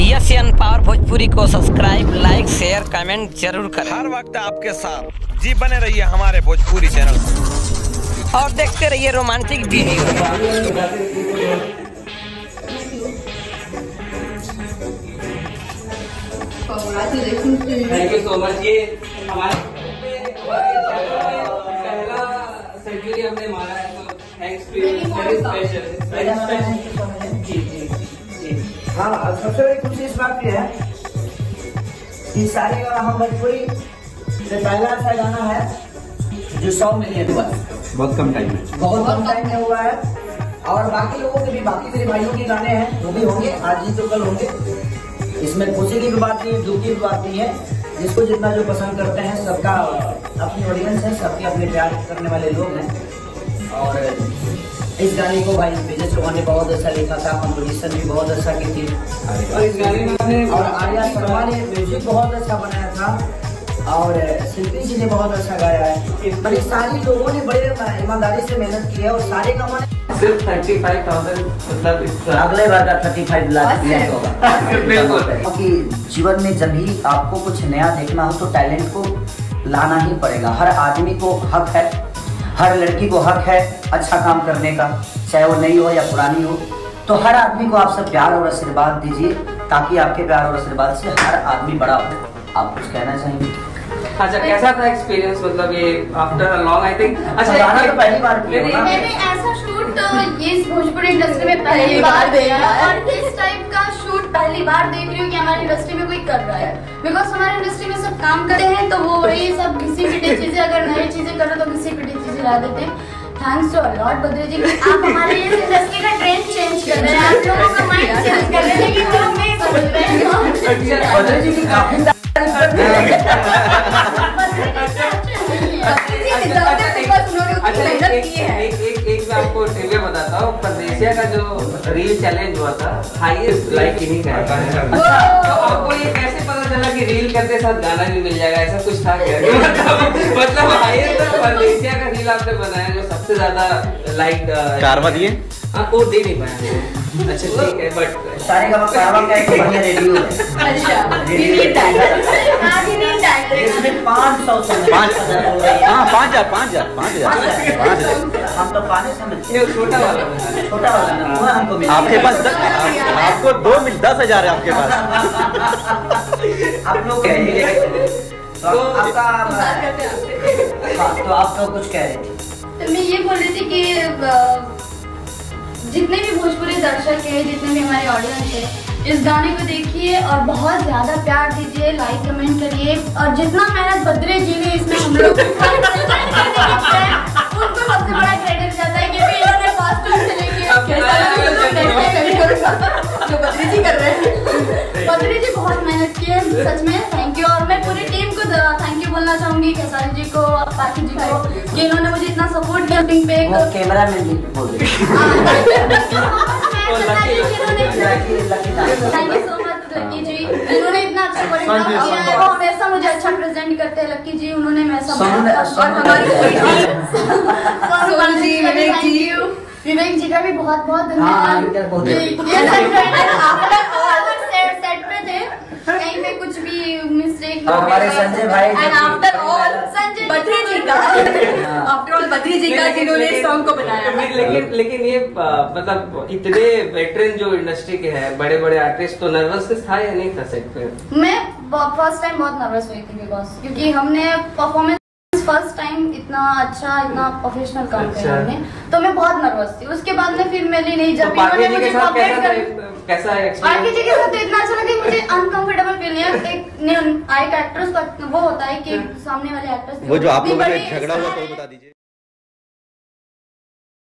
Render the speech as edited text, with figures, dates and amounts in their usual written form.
Yes power Bhojpuri को subscribe, like, share, comment जरूर करें। हर वक्त आपके साथ जी बने रहिए हमारे भोजपुरी चैनल और देखते रहिए romantic video. Thank you so much. ये हमारे पहला सेंचुरी हमने मारा है, तो thanks to you, very special. जी जी जी। हाँ, सबसे बड़ी खुशी इस बात की है कि सारे हम भोजपुरी से पहला ऐसा गाना है जो 100 मिलियन हुआ है। बहुत कम टाइम में, बहुत कम टाइम में हुआ है। और बाकी लोगों के भी, बाकी मेरे भाइयों के गाने हैं वो भी होंगे, आज ही तो कल होंगे। इसमें खुशी की भी बात नहीं है, दुख की भी बात नहीं है। जिसको जितना जो पसंद करते हैं, सबका अपनी ऑडियंस है, सबके अपने प्यार करने वाले लोग हैं। और इस गाने को भाई विजय चौहान ने बहुत अच्छा लिखा था, कंपोजिशन भी बहुत अच्छा की थी। और इस गाने में और आर्या शर्मा ने म्यूजिक बहुत अच्छा बनाया था और शिल्पी जी ने बहुत अच्छा गाया है। बड़ी सारी लोगों ने बड़े ईमानदारी से मेहनत की है और सारे कामों ने सिर्फ 35,000, मतलब अगले बार का 35 लाख होगा। बिल्कुल। क्योंकि जीवन में जब भी आपको कुछ नया देखना हो तो टैलेंट को लाना ही पड़ेगा। हर आदमी को हक है, हर लड़की को हक है अच्छा काम करने का, चाहे वो नई हो या पुरानी हो। तो हर आदमी को आप सब प्यार और आशीर्वाद दीजिए ताकि आपके प्यार और आशीर्वाद से हर आदमी बड़ा हो। आप कुछ कहना चाहेंगे? अच्छा, कैसा था एक्सपीरियंस, मतलब ये after a long I think. अच्छा, गाना तो पहली बार किया ना? मैंने ऐसा शूट इस भोजपुरी इंडस्ट्री में पहली बार देखा है और इस टाइप का शूट पहली बार देख रही हूँ कि हमारी इंडस्ट्री में कोई कर रहा है। बिकॉज हमारी इंडस्ट्री में सब काम करते हैं तो वो वही सब घिसी पिटी चीजें, अगर नई चीजें करो तो घिसी पिटी चीजें ला देते हैं। Thanks to lord Badri ji, आप हमारे इस इंडस्ट्री का ट्रेंड चेंज कर रहे हैं, आप लोगों का माइंड चेंज कर रहे हैं, लेकिन हम नहीं समझ रहे हैं। बद्री जी की काफी एक मैं आपको ट्रिविया बताता हूँ। परदेसिया का जो रील चैलेंज हुआ था, हाईएस्ट लाइक इन्हीं का है। तो आपको ये कैसे पता चला कि रील करते साथ गाना भी मिल जाएगा? ऐसा कुछ था क्या? मतलब हाईएस्ट परदेसिया का रील आपने बनाया जो सबसे ज्यादा लाइक कारवा दिए? हाँ, वो दे नहीं पाया। अच्छा ठीक है, बट सारे का एक बढ़िया रेडियो है। अच्छा, इसमें 500 से 5,000 हम तो पाने समझते हैं। छोटा वाला छोटा वाला ना, वो हमको मिला। आपके पास आपको 10,000 है आपके पास। आप लोग कह रहे थे तो आपका हाँ, तो आप लोग कुछ कह रहे थे? तो मैं ये बोल रही थी कि जितने भी भोजपुरी दर्शक हैं, जितने भी हमारे ऑडियंस है, इस गाने को देखिए और बहुत ज्यादा प्यार दीजिए, लाइक कमेंट करिए। और जितना मेहनत बद्री जी ने इसमें हम लोग उनको सबसे बड़ा क्रेडिट जाता है क्योंकि इन्होंने फर्स्ट टाइम से लेके जो बद्री जी कर रहे हैं। बद्री जी बहुत मेहनत की है, सच में थैंक यू। और मैं पूरी टीम को थैंक यू बोलना चाहूंगी, खेसारी जी को, पाखी जी को, कि इन्होंने मुझे इतना सपोर्ट किया शूटिंग पे। कैमरा मैन जी बोल रहे thank you so much Lucky ji, इन्होंने इतना अच्छा कोरियोग्राफ किया है, वो हमेशा मुझे अच्छा प्रेजेंट करते हैं। लक्की जी, उन्होंने हमेशा विवेक जी का भी बहुत बहुत धन्यवाद। सेट पे थे, कहीं पे कुछ भी मिस्टेक हमारे संजय भाई आफ्टर ऑल संजय बद्री जी का आफ्टर ऑल बद्री जी का जिन्होंने इस सॉन्ग को बनाया। लेकिन ये मतलब इतने वेटरन जो इंडस्ट्री के हैं, बड़े बड़े आर्टिस्ट, तो नर्वसनेस था या नहीं था सेट पे? मैं फर्स्ट टाइम बहुत नर्वस हुई थी बिकॉज क्योंकि हमने परफॉर्मेंस फर्स्ट टाइम इतना अच्छा, इतना प्रोफेशनल काम किया हमने, तो मैं बहुत नर्वस थी। उसके बाद में फिर मिली नहीं, जब इन्होंने मुझे कैसा आगे जी के साथ तो इतना अच्छा लगा, मुझे अनकंफर्टेबल फील नहीं। एक आए एक्ट्रेस का वो होता है कि सामने वाले एक्ट्रेस वो जो आप लोगों में झगड़ा हुआ तो बता दीजिए।